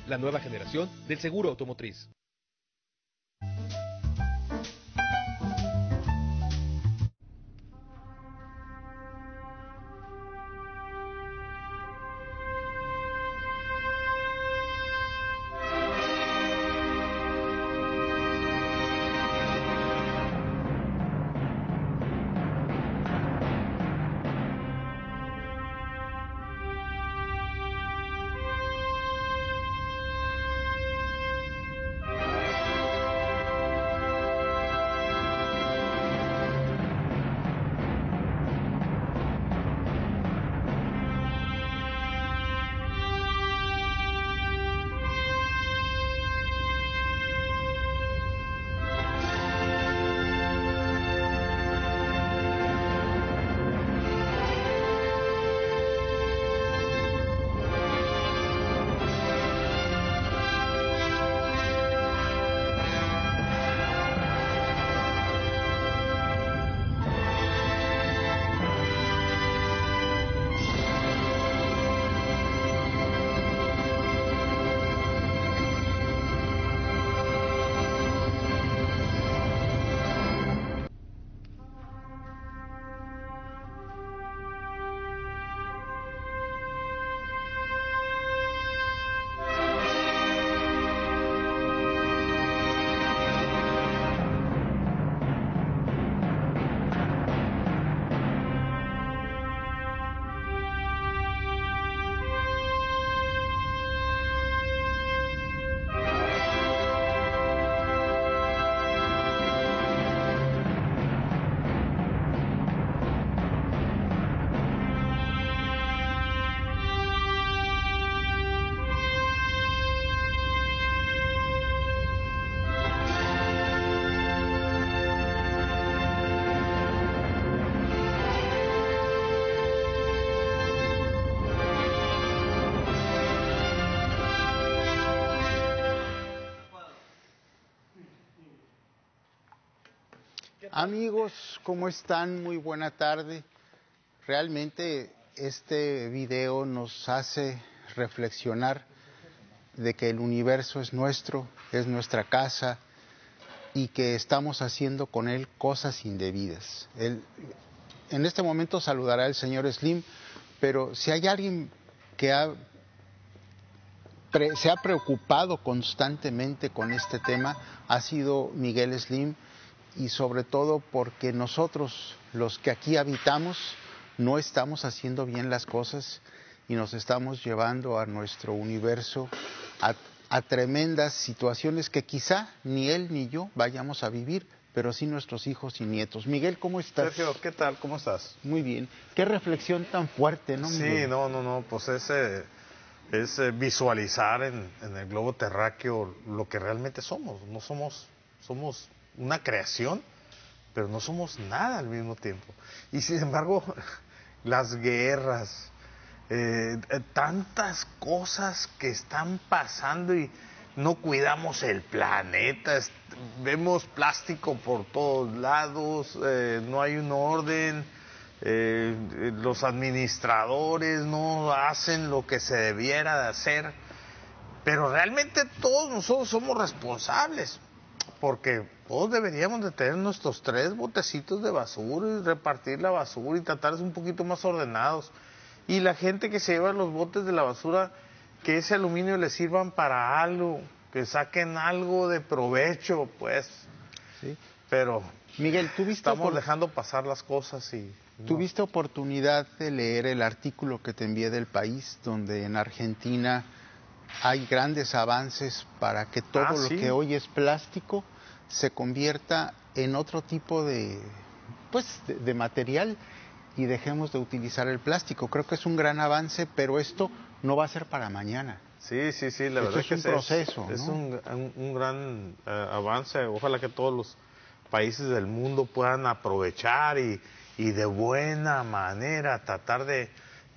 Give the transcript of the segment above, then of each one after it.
la nueva generación del seguro automotriz. Amigos, ¿cómo están? Muy buena tarde. Realmente este video nos hace reflexionar de que el universo es nuestro, es nuestra casa y que estamos haciendo con él cosas indebidas. En este momento saludará el señor Slim, pero si hay alguien que se ha preocupado constantemente con este tema, ha sido Miguel Slim, y sobre todo porque nosotros, los que aquí habitamos, no estamos haciendo bien las cosas y nos estamos llevando a nuestro universo a tremendas situaciones que quizá ni él ni yo vayamos a vivir, pero sí nuestros hijos y nietos. Miguel, ¿cómo estás? Sergio, ¿qué tal? ¿Cómo estás? Muy bien. Qué reflexión tan fuerte, ¿no, Miguel? Sí, no, pues es visualizar en el globo terráqueo lo que realmente somos. No somos una creación, pero no somos nada al mismo tiempo. Y sin embargo, las guerras, tantas cosas que están pasando y no cuidamos el planeta, vemos plástico por todos lados, no hay un orden, los administradores no hacen lo que se debiera de hacer, pero realmente todos nosotros somos responsables, porque todos deberíamos de tener nuestros 3 botecitos de basura y repartir la basura y tratar de ser un poquito más ordenados. Y la gente que se lleva los botes de la basura, que ese aluminio les sirvan para algo, que saquen algo de provecho, pues. Sí. Pero Miguel, estamos dejando pasar las cosas y... ¿Tuviste oportunidad de leer el artículo que te envié del País, donde en Argentina hay grandes avances para que todo lo que hoy es plástico se convierta en otro tipo de material y dejemos de utilizar el plástico? Creo que es un gran avance, pero esto no va a ser para mañana. Sí, la verdad es que un proceso, es ¿no? un gran avance. Ojalá que todos los países del mundo puedan aprovechar y de buena manera tratar de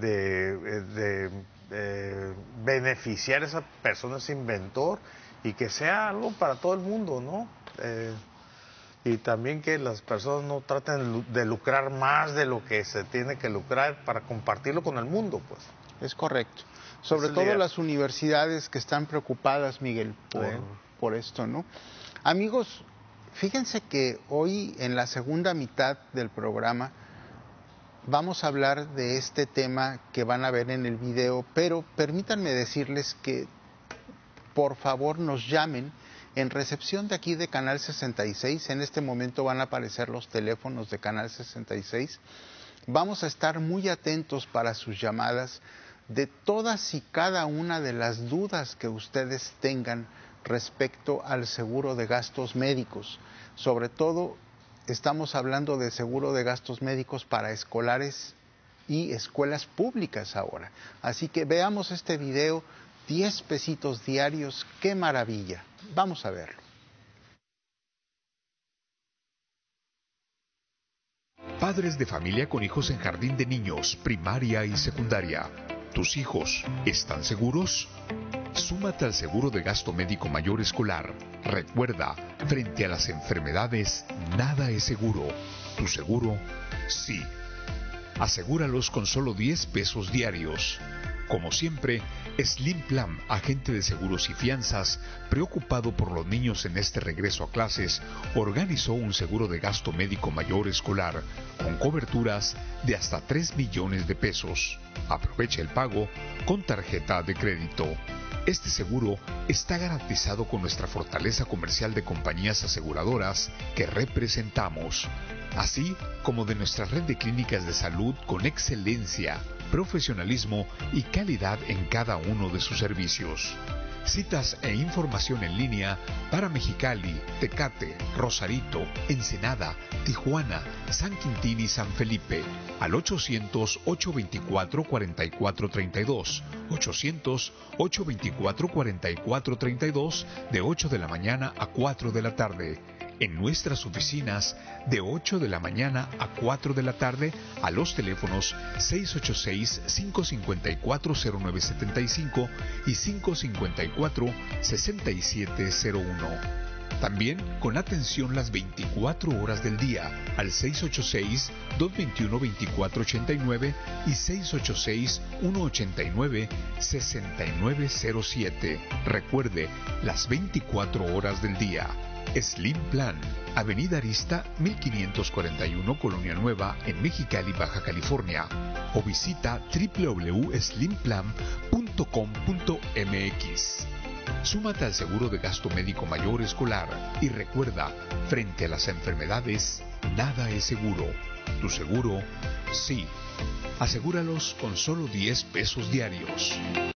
beneficiar a esa persona, ese inventor, y que sea algo para todo el mundo, ¿no? Y también que las personas no traten de lucrar más de lo que se tiene que lucrar para compartirlo con el mundo, pues. Es correcto. sobre Es todo legal. las universidades que están preocupadas, Miguel, por esto, ¿no? Amigos, fíjense que hoy en la segunda mitad del programa vamos a hablar de este tema que van a ver en el video, pero permítanme decirles que por favor nos llamen en recepción de aquí de Canal 66. En este momento van a aparecer los teléfonos de Canal 66. Vamos a estar muy atentos para sus llamadas de todas y cada una de las dudas que ustedes tengan respecto al seguro de gastos médicos. Sobre todo, estamos hablando de seguro de gastos médicos para escolares y escuelas públicas ahora. Así que veamos este video, 10 pesitos diarios, qué maravilla. Vamos a verlo. Padres de familia con hijos en jardín de niños, primaria y secundaria. ¿Tus hijos están seguros? Súmate al seguro de gasto médico mayor escolar. Recuerda, frente a las enfermedades, nada es seguro. ¿Tu seguro? Sí. Asegúralos con solo 10 pesos diarios. Como siempre, Slim Plan, agente de seguros y fianzas, preocupado por los niños en este regreso a clases, organizó un seguro de gasto médico mayor escolar con coberturas de hasta 3 millones de pesos. Aprovecha el pago con tarjeta de crédito. Este seguro está garantizado con nuestra fortaleza comercial de compañías aseguradoras que representamos, así como de nuestra red de clínicas de salud con excelencia, profesionalismo y calidad en cada uno de sus servicios. Citas e información en línea para Mexicali, Tecate, Rosarito, Ensenada, Tijuana, San Quintín y San Felipe al 800-824-4432, 800-824-4432 de 8 de la mañana a 4 de la tarde. En nuestras oficinas de 8 de la mañana a 4 de la tarde a los teléfonos 686-554-0975 y 554-6701. También con atención las 24 horas del día al 686-221-2489 y 686-189-6907. Recuerde, las 24 horas del día. Slim Plan, Avenida Arista 1541, Colonia Nueva, en Mexicali, Baja California. O visita www.slimplan.com.mx. Súmate al seguro de gasto médico mayor escolar y recuerda, frente a las enfermedades, nada es seguro. Tu seguro, sí. Asegúralos con solo 10 pesos diarios.